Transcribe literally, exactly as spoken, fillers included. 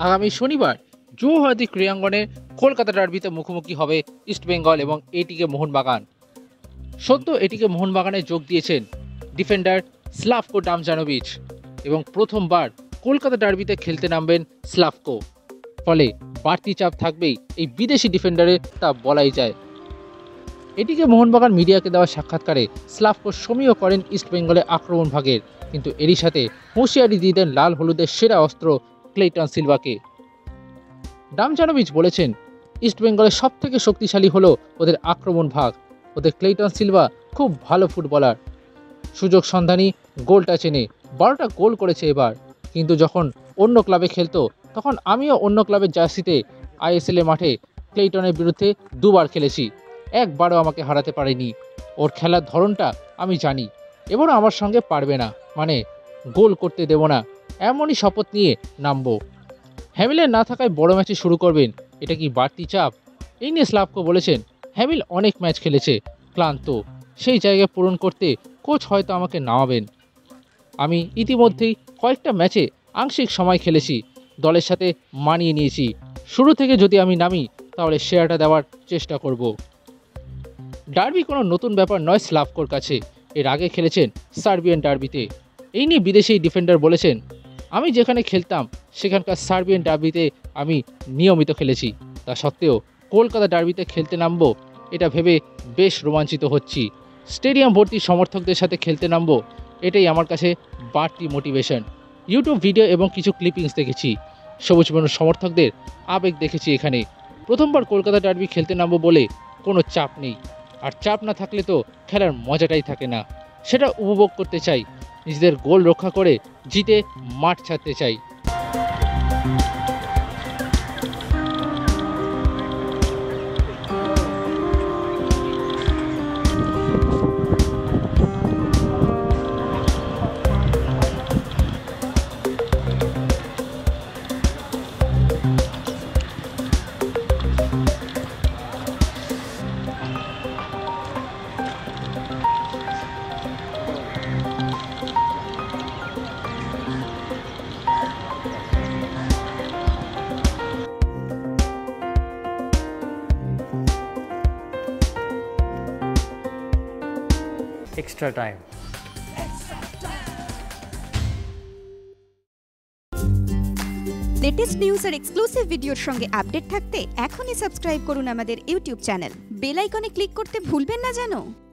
আগামী শনিবার জৌহাতি ক্রীড়াঙ্গনে কলকাতা ডার্বিতে মুখোমুখি হবে ইস্টবেঙ্গল এবং এটিকে মোহনবাগান। সদ্য এটিকে মোহনবাগানে যোগ দিয়েছেন ডিফেন্ডার স্লাভকো ডামজানোভিচ এবং প্রথমবার কলকাতা ডার্বিতে খেলতে নামবেন স্লাভকো। ফলে বাড়তি চাপ থাকবেই এই বিদেশি ডিফেন্ডারের, তা বলাই যায়। এটিকে মোহনবাগান মিডিয়াকে দেওয়া সাক্ষাৎকারে স্লাভকো সমীহ করেন ইস্টবেঙ্গলের আক্রমণ ভাগের, কিন্তু এরই সাথে হুঁশিয়ারি দিয়ে দেন লাল হলুদের সেরা অস্ত্র ক্লেটন সিলভাকে। ডামজানোভিচ বলেছেন, ইস্টবেঙ্গলের সব থেকে শক্তিশালী হলো ওদের আক্রমণ ভাগ। ওদের ক্লেটন সিলভা খুব ভালো ফুটবলার, সুযোগ সন্ধানী, গোলটা চেনে, বারোটা গোল করেছে এবার। কিন্তু যখন অন্য ক্লাবে খেলতো তখন আমিও অন্য ক্লাবের জার্সিতে আইএসএল এ মাঠে ক্লেটনের বিরুদ্ধে দুবার খেলেছি, একবারও আমাকে হারাতে পারেনি। ওর খেলার ধরনটা আমি জানি, এবারও আমার সঙ্গে পারবে না, মানে গোল করতে দেব না, এমনই শপথ নিয়ে নামবো। হ্যামিলের না থাকায় বড় ম্যাচে শুরু করবেন, এটা কি বাড়তি চাপ? এই নিয়ে স্লাভকো বলেছেন, হ্যামিল অনেক ম্যাচ খেলেছে, ক্লান্ত, সেই জায়গা পূরণ করতে কোচ হয়তো আমাকে নামাবেন। আমি ইতিমধ্যেই কয়েকটা ম্যাচে আংশিক সময় খেলেছি, দলের সাথে মানিয়ে নিয়েছি। শুরু থেকে যদি আমি নামি তাহলে শেয়ারটা দেওয়ার চেষ্টা করব। ডার্বি কোনো নতুন ব্যাপার নয় স্লাভকোর কাছে, এর আগে খেলেছেন সার্বিয়ান ডার্বিতে। এই নিয়ে বিদেশি ডিফেন্ডার বলেছেন, আমি যেখানে খেলতাম সেখানকার সার্বিয়ান ডার্বিতে আমি নিয়মিত খেলেছি, তা সত্ত্বেও কলকাতা ডার্বিতে খেলতে নামবো এটা ভেবে বেশ রোমাঞ্চিত হচ্ছি। স্টেডিয়াম ভর্তি সমর্থকদের সাথে খেলতে নামবো, এটাই আমার কাছে বাড়তি মোটিভেশন। ইউটিউব ভিডিও এবং কিছু ক্লিপিংস দেখেছি, সবুজ বর্ণের সমর্থকদের আবেগ দেখেছি এখানে। প্রথমবার কলকাতা ডার্বি খেলতে নামবো বলে কোনো চাপ নেই, আর চাপ না থাকলে তো খেলার মজাটাই থাকে না। সেটা উপভোগ করতে চাই, নিজেদের গোল রক্ষা করে জিতে মাঠ ছাড়তে চাই। Extra time. লেটেস্ট নিউজ আর এক্সক্লুসিভ ভিডিওর সঙ্গে আপডেট থাকতে এখনই সাবস্ক্রাইব করুন আমাদের ইউটিউব চ্যানেল। বেল আইকনে ক্লিক করতে ভুলবেন না যেন।